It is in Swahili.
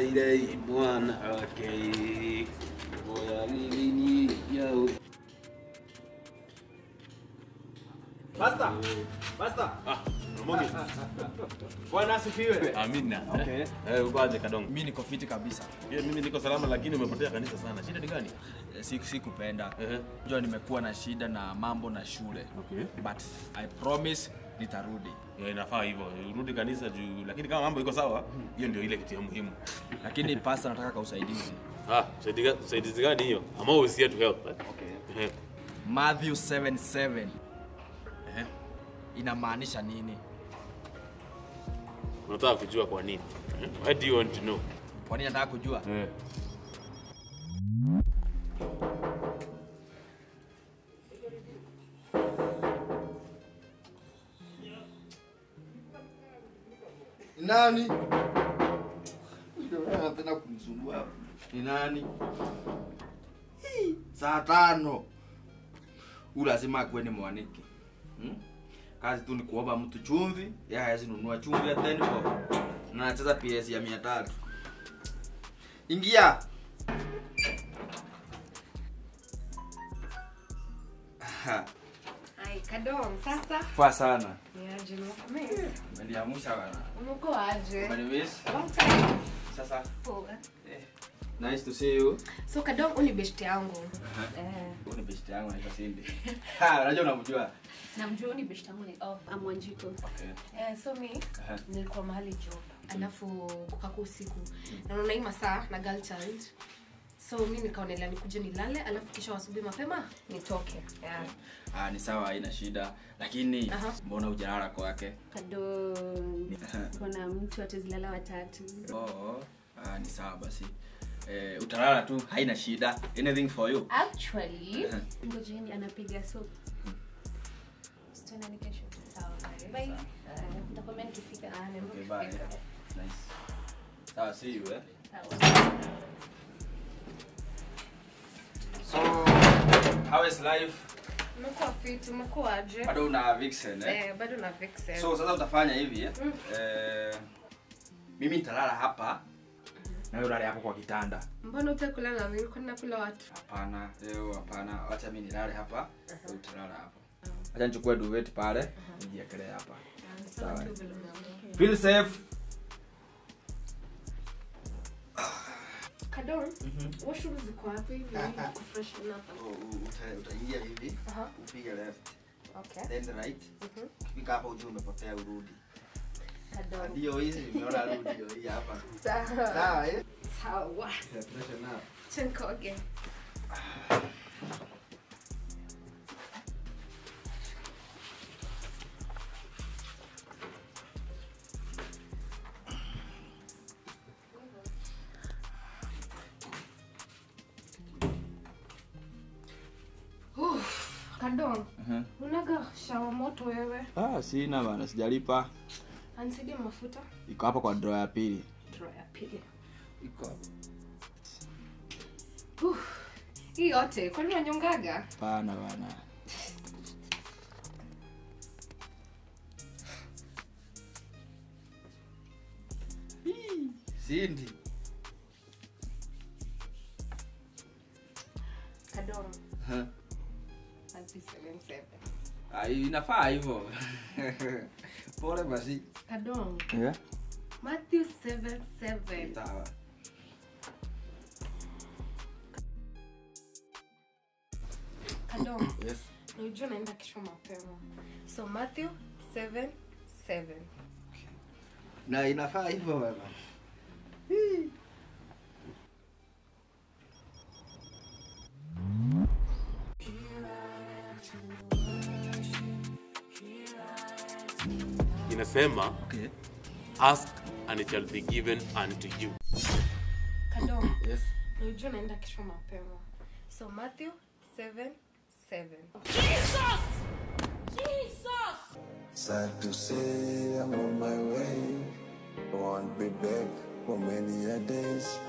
ile bwana wake. Oya nini yao. Basta. Basta. Mungu. Bwana asifiwe. Amina. Okay. Ubaje kadongo? Mimi niko fiti kabisa. Mimi niko salama lakini umepotea kanisa sana. Shida ni gani? Sikupenda. Unajua nimekuwa na shida na mambo na shule. Okay. But I promise nitarudi. Inafaa hivyo. Urudi kanisa juu lakini kama mambo iko sawa, hiyo ndio ile kitu ya muhimu. Lakini pastor nataka ka usaidizi. Usaidizi gani hiyo? I'm always here to help. Okay. Matthew 7:7. Inamaanisha nini? Unataka kujua kwa nini? Why do you want to know? Kwa nini nataka kujua? Nani? Ndio anapenda kunisumbua hapa. Ni nani? Saa 5. Lazima kwende mwanike. Kazi tu ni kuomba mtu chumvi, yeye hawezi nunua chumvi ya 10 bob. Na anacheza PS ya 300. Ingia. Ai, Kadong, sasa? Poa sana. Niaje mimi? Umeniamsha bana. Uko aje? Umeniweza? Long time. Sasa. Poa. Nice to see you. So Kadong uni best yangu. Uni best yangu anaitwa Cindy. Unajua unamjua? Namjua uni best yangu ni Amwanjiko. Okay. So mimi nilikuwa mahali job. Alafu kukaku usiku. Na unaona saa na girl child. So mimi nikaonelea nikuje nilale alafu kisha asubuhi mapema nitoke. Ni sawa, haina shida. Lakini mbona hujalala kwake? Kadong. Kuna mtu atazilala watatu. Ni sawa basi. Utalala tu, haina shida. Anything for you? Actually, ngojeni anapiga soap. Sitana nikesho. Sawa. Bye. Nitakomment tukifika. Okay, bye. Nice. Sawa, see you So, how is life? Umekuwa fit, umekuwa aje? Bado una vixen bado na vixen. So sasa utafanya hivi mimi nitalala hapa. Na wewe ulale hapo kwa kitanda. Mbona utakula na mimi? Kwani nakula watu? Hapana, hapana. Acha mimi nilale hapa, wewe utalala hapo. Acha nichukue duvet pale, nijiekelee hapa. Sawa. Feel safe. Kadong, washroom ziko wapi? Ni kufreshen up. Utaingia hivi, upige left. Okay. Then right. Fika hapo ujue umepotea urudi. Kadong. Ndio hizi nimeona rudi hii hapa. Sawa. Sawa Sawa. Freshen up. Chenkoge. Kadong. Unaga shawa moto wewe? Sina bana, sijalipa. Anisidia mafuta? Iko hapa kwa drawer ya pili. Drawer ya pili. Iko hapo. Hii yote kwani unanyongaga? Hapana bana. Cindy. Kadong. 7. Inafaa hivyo. Pole basi. Kadong. Matthew 7:7. Sawa. Kadong. Yes. Unajua naenda kesho mapema. So Matthew 7:7. Na inafaa hivyo baba. Inasema, ask and it shall be given unto you. Kadong. Yes. Unajua naenda kesho mapema. So Matthew 7:7. Jesus! Sad to say I'm on my way. I won't be back for many a days.